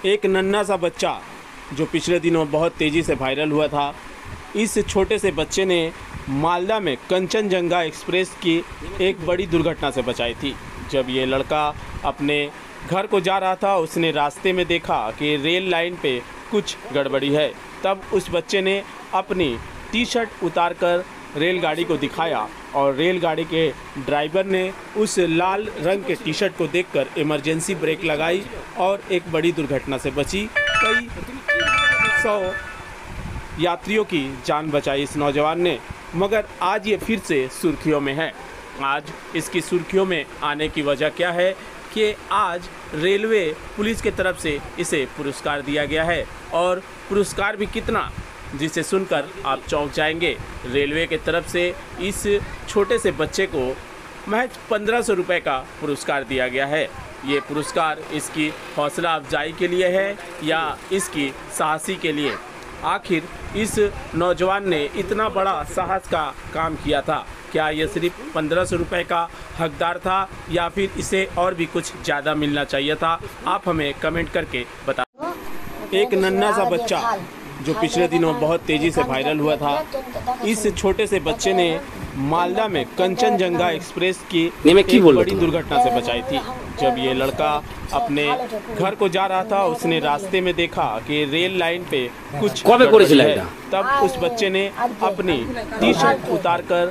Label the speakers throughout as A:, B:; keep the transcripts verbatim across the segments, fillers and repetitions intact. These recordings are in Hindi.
A: एक नन्हा सा बच्चा जो पिछले दिनों बहुत तेज़ी से वायरल हुआ था। इस छोटे से बच्चे ने मालदा में कंचनजंगा एक्सप्रेस की एक बड़ी दुर्घटना से बचाई थी। जब ये लड़का अपने घर को जा रहा था, उसने रास्ते में देखा कि रेल लाइन पे कुछ गड़बड़ी है। तब उस बच्चे ने अपनी टी शर्ट उतारकर रेलगाड़ी को दिखाया और रेलगाड़ी के ड्राइवर ने उस लाल रंग के टी शर्ट को देखकर इमरजेंसी ब्रेक लगाई और एक बड़ी दुर्घटना से बची। कई सौ यात्रियों की जान बचाई इस नौजवान ने, मगर आज ये फिर से सुर्खियों में है। आज इसकी सुर्खियों में आने की वजह क्या है कि आज रेलवे पुलिस के तरफ से इसे पुरस्कार दिया गया है, और पुरस्कार भी कितना, जिसे सुनकर आप चौंक जाएंगे। रेलवे के तरफ से इस छोटे से बच्चे को महज पंद्रह सौ रुपये का पुरस्कार दिया गया है। ये पुरस्कार इसकी हौसला अफजाई के लिए है या इसकी साहसी के लिए? आखिर इस नौजवान ने इतना बड़ा साहस का काम किया था, क्या ये सिर्फ पंद्रह सौ रुपये का हकदार था या फिर इसे और भी कुछ ज़्यादा मिलना चाहिए था? आप हमें कमेंट करके बता। एक नन्हा सा बच्चा जो पिछले दिनों बहुत तेज़ी से वायरल हुआ था। इस छोटे से बच्चे ने मालदा में कंचनजंगा एक्सप्रेस की एक बड़ी दुर्घटना से बचाई थी। जब ये लड़का अपने घर को जा रहा था, उसने रास्ते में देखा कि रेल लाइन पे कुछ गड़बड़ी है। तब उस बच्चे ने अपनी टी शर्ट उतारकर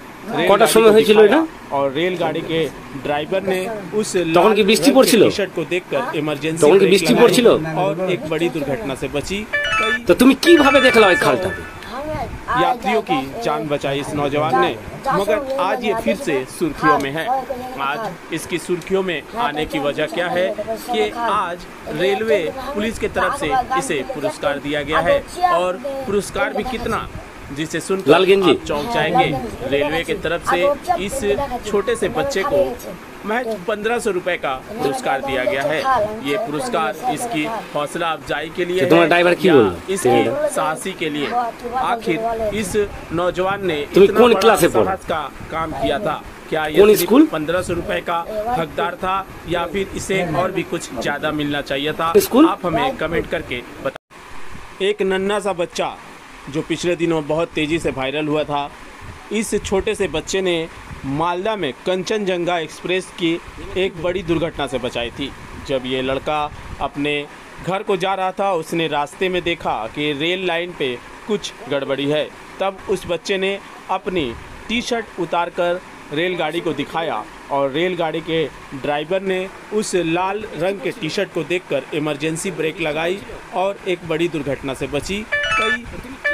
A: और रेलगाड़ी के ड्राइवर ने उस लाल टी शर्ट को देखकर इमरजेंसी और एक बड़ी दुर्घटना से बची।
B: तो तुम কিভাবে देखला ওই খালটাকে?
A: यात्रियों की जान बचाई इस नौजवान ने, मगर आज ये फिर से सुर्खियों में है। आज इसकी सुर्खियों में आने की वजह क्या है कि आज रेलवे पुलिस के तरफ से इसे पुरस्कार दिया गया है, और पुरस्कार भी कितना, जिसे सुनकर आप चौंक जाएंगे। रेलवे की तरफ से इस छोटे से बच्चे को महज पंद्रह सौ रुपये का पुरस्कार दिया गया है। ये पुरस्कार इसकी हौसला अफजाई के लिए है या इसकी साहसी के लिए? आखिर इस नौजवान ने इतना बड़ा साहस का काम किया था, क्या ये सिर्फ पंद्रह सौ रुपये का हकदार था या फिर इसे और भी कुछ ज़्यादा मिलना चाहिए था? आप हमें कमेंट करके बता। एक नन्हा सा बच्चा जो पिछले दिनों बहुत तेज़ी से वायरल हुआ था। इस छोटे से बच्चे ने मालदा में कंचनजंगा एक्सप्रेस की एक बड़ी दुर्घटना से बचाई थी। जब ये लड़का अपने घर को जा रहा था, उसने रास्ते में देखा कि रेल लाइन पे कुछ गड़बड़ी है। तब उस बच्चे ने अपनी टी शर्ट उतारकर रेलगाड़ी को दिखाया और रेलगाड़ी के ड्राइवर ने उस लाल रंग के टी शर्ट को देखकर इमरजेंसी ब्रेक लगाई और एक बड़ी दुर्घटना से बची। कई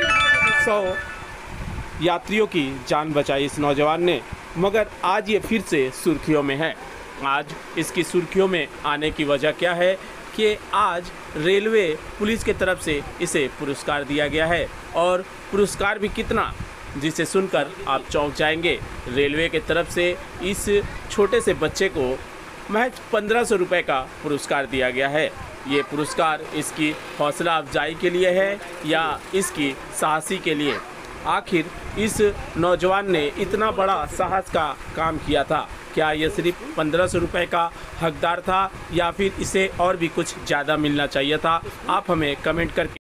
A: सौ यात्रियों की जान बचाई इस नौजवान ने, मगर आज ये फिर से सुर्खियों में है। आज इसकी सुर्खियों में आने की वजह क्या है कि आज रेलवे पुलिस के तरफ से इसे पुरस्कार दिया गया है, और पुरस्कार भी कितना, जिसे सुनकर आप चौंक जाएंगे। रेलवे के तरफ से इस छोटे से बच्चे को महज पंद्रह सौ रुपये का पुरस्कार दिया गया है। ये पुरस्कार इसकी हौसला अफजाई के लिए है या इसकी साहसी के लिए? आखिर इस नौजवान ने इतना बड़ा साहस का काम किया था, क्या ये सिर्फ पंद्रह सौ रुपये का हकदार था या फिर इसे और भी कुछ ज़्यादा मिलना चाहिए था? आप हमें कमेंट करके